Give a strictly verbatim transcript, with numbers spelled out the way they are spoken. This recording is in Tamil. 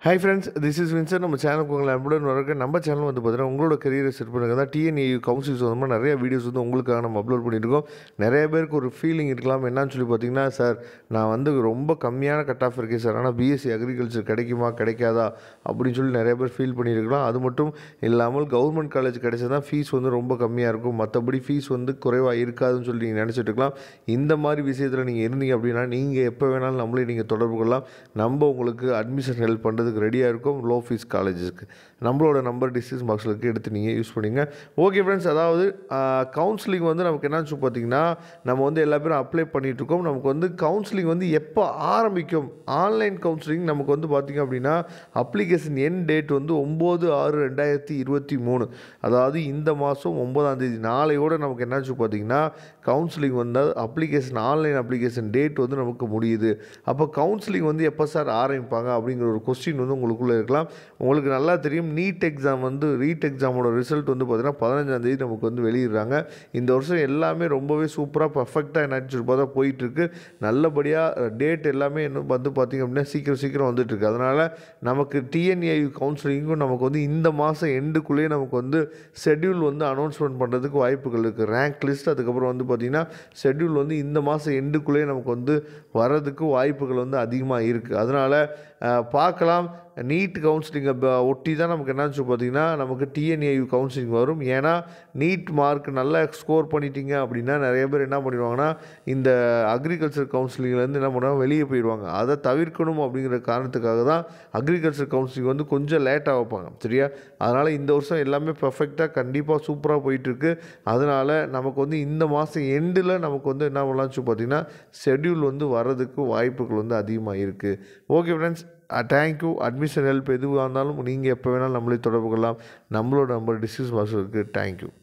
Hi friends, this is Vincent. நம்ம சேனலுக்கு உங்களை அன்புடன் வரவேற்க. நம்ம சேனல் வந்து பார்த்தீங்கன்னா உங்களோட கரியரை செட் பண்ணுறது தான் டிஎன்ஏயு கவுன்சிலிங் சம்மந்தமாக நிறைய வீடியோஸ் வந்து உங்களுக்காக நம்ம அப்லோட் பண்ணியிருக்கோம். நிறைய பேருக்கு ஒரு ஃபீலிங் இருக்கலாம், என்னன்னு சொல்லி பார்த்தீங்கன்னா, சார் நான் வந்து ரொம்ப கம்மியான கட் ஆஃப் இருக்கேன் சார், ஆனால் பிஎஸ்சி அக்ரிகல்ச்சர் கிடைக்குமா கிடைக்காதா அப்படின்னு சொல்லி நிறைய பேர் ஃபீல் பண்ணியிருக்கலாம். அது மட்டும் இல்லாமல் கவர்மெண்ட் காலேஜ் கிடைச்சா தான் ஃபீஸ் வந்து ரொம்ப கம்மியாக இருக்கும், மற்றபடி ஃபீஸ் வந்து குறைவாக இருக்காதுன்னு சொல்லி நீங்கள் நினச்சிட்டு இருக்கலாம். இந்த மாதிரி விஷயத்தில் நீங்கள் இருந்தீங்க அப்படின்னா நீங்கள் எப்போ வேணாலும் நம்மளே நீங்கள் தொடர்பு கொள்ளலாம். நம்ம உங்களுக்கு அட்மிஷன் ஹெல்ப் பண்ணுறது ரெடியாக இருக்கும். லோ ஃபீஸ் காலேஜஸ்க்கு நம்மளோட நம்பர் டிஸ்கிரிப்ஷன் பாக்ஸில் இருக்குது, எடுத்து நீங்கள் யூஸ் பண்ணிங்க. ஓகே ஃப்ரெண்ட்ஸ், அதாவது கவுன்சிலிங் வந்து நமக்கு என்னாச்சு பார்த்தீங்கன்னா, நம்ம வந்து எல்லா பேரும் அப்ளை பண்ணிகிட்ருக்கோம். நமக்கு வந்து கவுன்சிலிங் வந்து எப்போ ஆரம்பிக்கும், ஆன்லைன் கவுன்சிலிங் நமக்கு வந்து பார்த்திங்க அப்படின்னா அப்ளிகேஷன் என் டேட் வந்து ஒம்பது ஆறு ரெண்டாயிரத்தி இருபத்தி மூணு அதாவது இந்த மாதம் ஒம்பதாம் தேதி நாளையோடு நமக்கு என்னாச்சு பார்த்தீங்கன்னா கவுன்சிலிங் வந்தால் அப்ளிகேஷன் ஆன்லைன் அப்ளிகேஷன் டேட் வந்து நமக்கு முடியுது. அப்போ கவுன்சிலிங் வந்து எப்போ சார் ஆரம்பிப்பாங்க அப்படிங்கிற ஒரு கொஸ்டின் வந்து உங்களுக்குள்ளே இருக்கலாம். உங்களுக்கு நல்லா தெரியும், நீட் எக்ஸாம் வந்து ரீட் எக்ஸாமோட ரிசல்ட் வந்து பார்த்திங்கன்னா பதினஞ்சாம் தேதி நமக்கு வந்து வெளியிடுறாங்க. இந்த வருஷம் எல்லாமே ரொம்பவே சூப்பராக பர்ஃபெக்டாக என்னாச்சு தான் போயிட்டுருக்கு. நல்லபடியாக டேட் எல்லாமே இன்னும் வந்து பார்த்திங்க அப்படின்னா சீக்கிரம் சீக்கிரம் வந்துட்டுருக்கு. அதனால் நமக்கு டிஎன்ஏயு கவுன்சிலிங்கும் நமக்கு வந்து இந்த மாதம் எண்டுக்குள்ளேயே நமக்கு வந்து ஷெட்யூல் வந்து அனௌன்ஸ்மெண்ட் பண்ணுறதுக்கு வாய்ப்புகள் இருக்குது. ரேங்க் லிஸ்ட் அதுக்கப்புறம் வந்து பார்த்திங்கன்னா ஷெட்யூல் வந்து இந்த மாதம் எண்டுக்குள்ளேயே நமக்கு வந்து வர்றதுக்கு வாய்ப்புகள் வந்து அதிகமாக இருக்குது. அதனால் பார்க்கலாம். நீட் கவுன்சிலிங்கை ஒட்டி தான் நமக்கு என்னாச்சு பார்த்திங்கன்னா நமக்கு டிஎன்ஏயு கவுன்சிலிங் வரும். ஏன்னா நீட் மார்க் நல்லா ஸ்கோர் பண்ணிட்டீங்க அப்படின்னா நிறைய பேர் என்ன பண்ணிடுவாங்கன்னா இந்த அக்ரிகல்ச்சர் கவுன்சிலிங்லேருந்து என்ன பண்ணுவாங்க, வெளியே போயிடுவாங்க. அதை தவிர்க்கணும் அப்படிங்கிற காரணத்துக்காக தான் அக்ரிகல்ச்சர் கவுன்சிலிங் வந்து கொஞ்சம் லேட்டாக வைப்பாங்க, சரியா? அதனால் இந்த வருஷம் எல்லாமே பர்ஃபெக்டாக கண்டிப்பாக சூப்பராக போயிட்டுருக்கு. அதனால் நமக்கு வந்து இந்த மாதம் எண்டில் நமக்கு வந்து என்ன பண்ணலாம்னு பார்த்திங்கன்னா ஷெட்யூல் வந்து வர்றதுக்கு வாய்ப்புகள் வந்து அதிகமாக இருக்குது. Okay friends, thank you. Admission help எதுவாக இருந்தாலும் நீங்கள் எப்போ வேணாலும் நம்மளே தொடர்பு கொள்ளலாம். நம்மளோட நம்பர் டிஸ்கிரிப்ஷன் பாக்ஸில் இருக்குது. தேங்க்யூ.